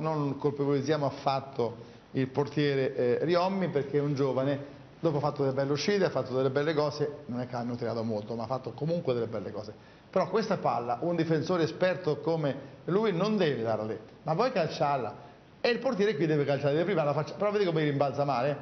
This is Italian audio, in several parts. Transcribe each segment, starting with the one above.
non colpevolizziamo affatto il portiere Riommi, perché è un giovane, dopo ha fatto delle belle uscite, ha fatto delle belle cose, non è che hanno tirato molto, ma ha fatto comunque delle belle cose. Però questa palla, un difensore esperto come lui non deve dare a lei, ma poi calciarla, e il portiere qui deve calciare, prima la faccia, però vedi come rimbalza male?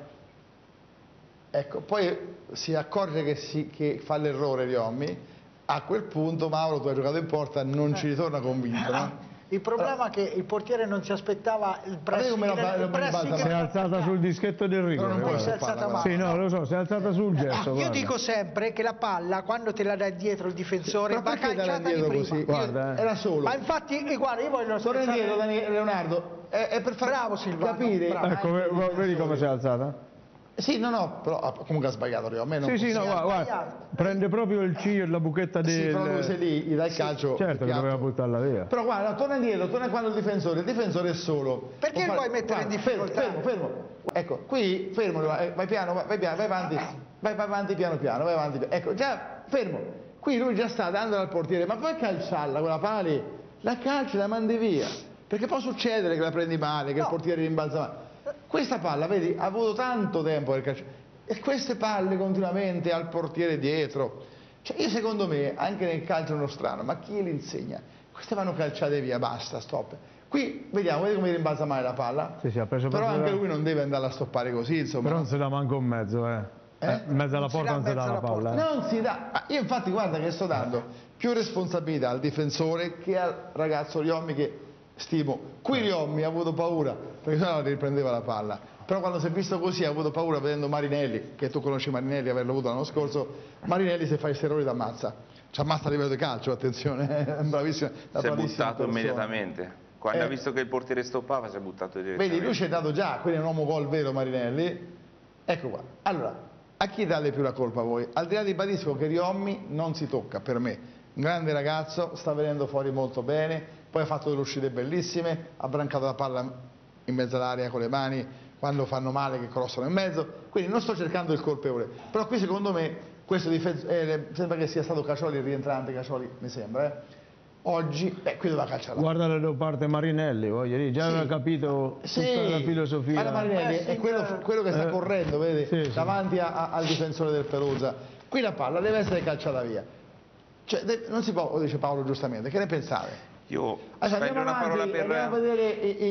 Ecco, poi si accorge che fa l'errore Riommi, a quel punto Mauro, tu hai giocato in porta, non ci ritorna convinto, no? Il problema è che il portiere non si aspettava il pressing. Si è alzata sul dischetto del rigore. Non si è alzata male. Sì, no, lo so, si è alzata sul gesso. Io dico sempre che la palla, quando te la dà dietro il difensore, va calciata di prima. Così? Guarda, era solo. Ma infatti, guarda, io voglio torna indietro, Leonardo, è per far bravo Silvano, capire. bravo. Ecco, vedi come si è alzata? Sì, no, però comunque ha sbagliato Rio. A me non Sì, no, guarda, prende proprio il ciglio e la buchetta del... Sì, però lui se lì gli dà il calcio. Certo che doveva buttarla via. Però guarda, torna indietro, torna quando il difensore è solo. Perché puoi mettere in difficoltà? Fermo. Ecco, qui, fermo, vai piano, vai avanti piano, vai avanti. Ecco, già, fermo. Qui lui già sta dando al portiere, ma poi calciarla quella palla lì, la calci, la mandi via. Perché può succedere che la prendi male, che il portiere rimbalza male. Questa palla, vedi, ha avuto tanto tempo per calciare, e queste palle continuamente al portiere dietro. Cioè, io secondo me, anche nel calcio nostrano, ma chi le insegna? Queste vanno calciate via, basta, stop. Qui, vediamo, vedi come rimbalza male la palla? Sì, ha preso però anche lui non deve andarla a stoppare così, insomma. Però non si dà manco in mezzo, In mezzo alla porta non si dà la palla. Non si dà. Io infatti guarda che sto dando più responsabilità al difensore che al ragazzo Riommi, che stimo. Qui Riommi ha avuto paura, perché sennò riprendeva la palla. Però quando si è visto così ha avuto paura vedendo Marinelli, che tu conosci Marinelli, averlo avuto l'anno scorso. Marinelli, se fa i errori t'ammazza. Ci ammazza a livello di calcio, attenzione, è bravissima. Si è buttato immediatamente. Quando ha visto che il portiere stoppava si è buttato direttamente. Vedi, lui ci è dato già, quindi è un uomo gol vero Marinelli. Ecco qua. Allora, a chi date più la colpa voi? Al di là di Badisco, che Riommi non si tocca per me. Un grande ragazzo, sta venendo fuori molto bene, poi ha fatto delle uscite bellissime, ha brancato la palla in mezzo all'area con le mani, quando fanno male che crossano in mezzo, quindi non sto cercando il colpevole, però qui secondo me questo sembra che sia stato Cacioli il rientrante, Cacioli mi sembra, oggi, qui doveva calciare. Guarda da parte Marinelli, voglio dire, già aveva capito tutta la filosofia. Guarda Marinelli, è quello che sta correndo, vedi, davanti al difensore del Perugia. Qui la palla deve essere calciata via. Cioè, non si può, dice Paolo giustamente, che ne pensate? Io spendo una parola per... Andiamo a vedere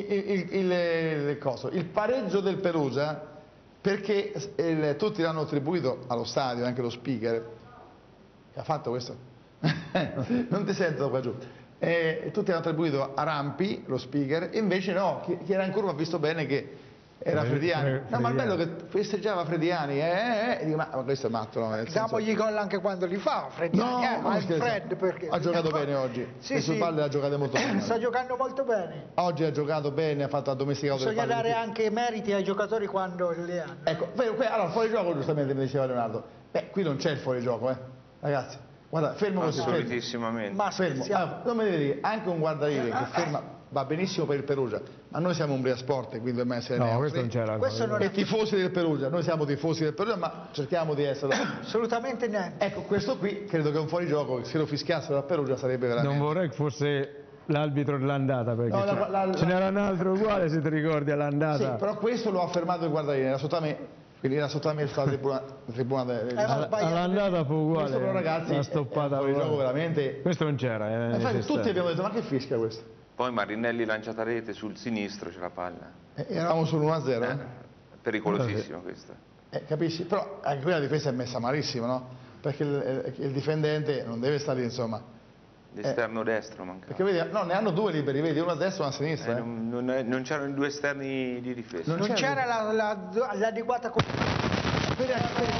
il pareggio del Perugia, perché tutti l'hanno attribuito allo stadio, anche lo speaker, che ha fatto questo, non ti sento qua giù, tutti hanno attribuito a Rampi, lo speaker, e invece no, chi era in curva ha visto bene che era Frediani. No, ma il bello che festeggiava Frediani, dico, ma questo è matto, no? Diamogli gol anche quando li fa, Frediani, no, Fred, perché... ha giocato bene oggi, sì, sul palle ha giocato molto bene. Sta giocando molto bene. Oggi ha giocato bene, ha fatto addomesticato. Bisogna dare anche meriti ai giocatori quando li hanno. Ecco, allora fuori gioco giustamente mi diceva Leonardo, qui non c'è il fuorigioco, ragazzi, guarda, fermo così. Assolutissimamente. Ma fermo, non mi devi dire, anche un guardarile che ferma... Va benissimo per il Perugia, ma noi siamo Umbria Sport, quindi dobbiamo essere questo non c'era. E tifosi del Perugia, noi siamo tifosi del Perugia, ma cerchiamo di essere. Assolutamente niente. Ecco, questo qui credo che è un fuorigioco, se lo fischiassero a Perugia sarebbe veramente. Non vorrei che fosse l'arbitro dell'andata, perché ce n'era un altro uguale, se ti ricordi, all'andata. Sì, però questo lo ha fermato il guardarile, era sotto a me. Quindi era sotto a me il tribunale all'andata fu uguale. Questo però ragazzi la stoppata è un fuorigioco veramente. Questo non c'era. Infatti tutti abbiamo detto, ma che fischia questo? Poi Marinelli lanciata rete sul sinistro, c'è la palla. Eravamo sull'1-0. Pericolosissimo questo. Capisci? Però anche qui la difesa è messa malissimo, no? Perché il difendente non deve stare lì, insomma. L'esterno destro mancava. Perché vedi, no, ne hanno due liberi, vedi, uno a destra e uno a sinistra. Non c'erano i due esterni di difesa. Non c'era l'adeguata per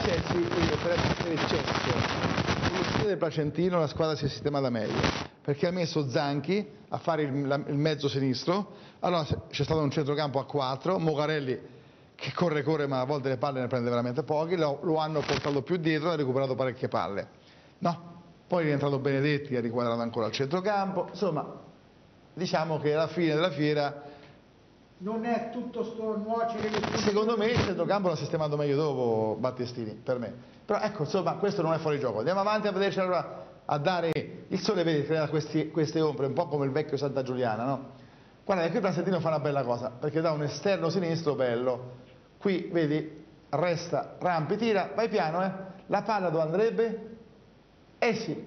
eccesso. Sullo stile del Placentino la squadra si è sistemata meglio, perché ha messo Zanchi a fare il mezzo sinistro, allora c'è stato un centrocampo a 4, Mogarelli che corre ma a volte le palle ne prende veramente pochi, lo hanno portato più dietro e ha recuperato parecchie palle. No, poi è rientrato Benedetti, ha riquadrato ancora il centrocampo, insomma diciamo che alla fine della fiera non è tutto sto nuocere. Secondo me il centrocampo l'ha sistemato meglio dopo Battistini, per me. Però ecco, insomma, questo non è fuori gioco. Andiamo avanti a vederci allora, a dare... Il sole, vedi, crea queste ombre, un po' come il vecchio Santa Giuliana, no? Guarda che qui Placentino fa una bella cosa, perché dà un esterno sinistro bello. Qui, vedi, resta, rampi, tira, vai piano, La palla dove andrebbe? Sì.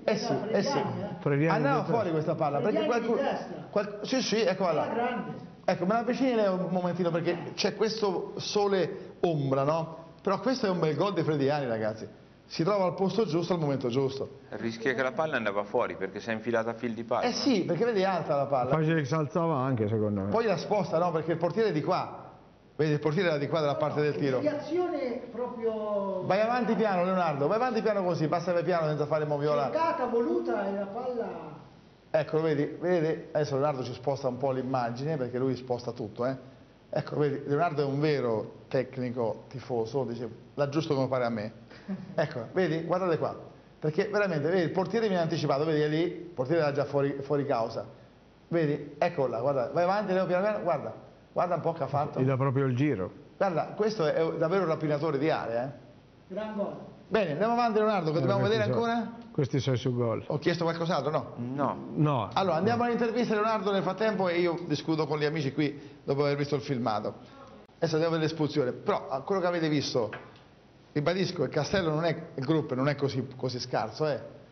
Andava fuori questa palla, perché sì, eccola là. Ecco, me la avvicini lei un momentino, perché c'è questo sole ombra, no? Però questo è un bel gol di Frediani, ragazzi. Si trova al posto giusto al momento giusto. Rischia che la palla andava fuori perché si è infilata a fil di palla. Sì, perché vedi alta la palla. Facile che si alzava anche, secondo me. Poi la sposta, no? Perché il portiere è di qua. Vedi, il portiere era di qua dalla parte del tiro. Deviazione proprio... Vai avanti piano, Leonardo, vai avanti piano così, passa piano senza fare moviola. Cercata, voluta e la palla... Ecco, vedi, adesso Leonardo ci sposta un po' l'immagine perché lui sposta tutto, Ecco, vedi, Leonardo è un vero tecnico tifoso, dice, l'ha giusto come pare a me. Ecco, vedi, guardate qua, perché veramente, vedi, il portiere mi ha anticipato, vedi, è lì, il portiere era già fuori causa. Vedi, ecco là, guarda, vai avanti, Leo, piano piano, guarda un po' che ha fatto. Gli dà proprio il giro. Guarda, questo è davvero un rapinatore di area, Gran gol. Bene, andiamo avanti Leonardo, che dobbiamo vedere ancora? Questi sono su gol. Ho chiesto qualcos'altro, no? No. Allora, andiamo all'intervista Leonardo nel frattempo e io discuto con gli amici qui dopo aver visto il filmato. Adesso andiamo all'espulsione, però a quello che avete visto, ribadisco, il Castello non è, il gruppo non è così scarso,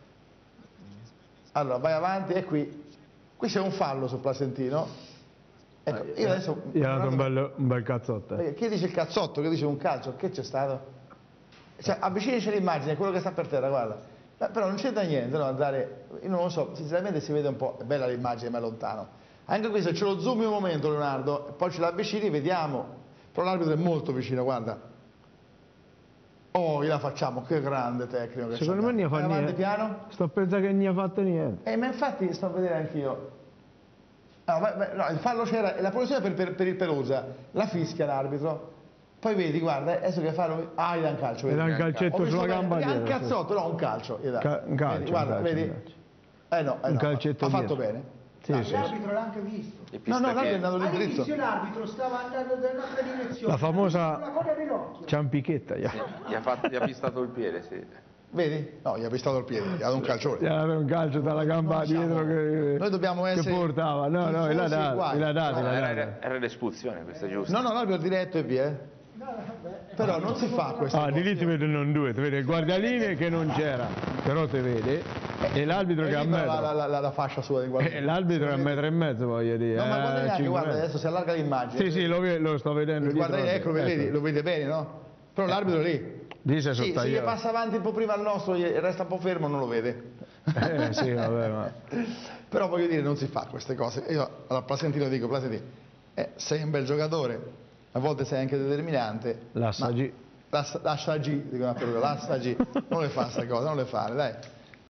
Allora, vai avanti e qui c'è un fallo sul Placentino. Ecco, io adesso... Gli ha dato un bel cazzotto. Chi dice il cazzotto, chi dice un calcio, che c'è stato? Cioè, avvicinici l'immagine, quello che sta per terra, guarda. Però non c'entra niente, no, andare... Io non lo so, sinceramente si vede un po', è bella l'immagine ma è lontano. Anche qui se ce lo zoomi un momento Leonardo, e poi ce l'avvicini, vediamo. Però l'arbitro è molto vicino, guarda. Gliela facciamo, che grande tecnico che secondo me non ha fatto niente. Piano. Sto pensando che non ha fatto niente. Ma infatti sto a vedere anch'io. No, il fallo c'era, la punizione per il Pelusa, la fischia l'arbitro. Poi vedi, guarda, adesso che fa... gli dà un calcio. Gli dà un calcetto sulla gamba dietro. Un cazzotto, no, un calcio. Un calcio. Guarda, vedi? Un calcetto ha fatto dietro. Bene. Sì. L'arbitro l'ha anche visto. No, l'arbitro è andato All'inizio l'indirizzo. l'arbitro stava andando da un'altra direzione. La famosa La coda dell'occhio. ciampichetta. Gli ha pistato il piede, sì. Vedi? No, gli ha pistato il piede, gli ha dato un calcione. Gli ha dato un calcio dalla gamba dietro Noi dobbiamo essere... che portava. No, l'ha dato. Era l'espulsione, questo è giusto. No, l'arbitro diretto e via. Però non si fa questo. Di lì ti vedono in due, ti vede il guardalinee che non c'era, però ti vede, e l'arbitro che è a metro. La fascia sua di guardia. L'arbitro è a 1,5 metri, voglio dire. No, ma guarda neanche, guarda, adesso si allarga l'immagine. Sì, lo sto vedendo. Guarda, ecco, lo vede bene, no? Però l'arbitro è lì. Dice se gli passa avanti un po' prima al nostro e resta un po' fermo, non lo vede. Sì, vabbè, ma... Però voglio dire, non si fa queste cose. Io alla Placentino dico, Placentino, sei un bel giocatore, a volte sei anche determinante. L'assa G. L'assa G, dicono a Perugia, l'assa G. Non le fa queste cose, non le fare, dai.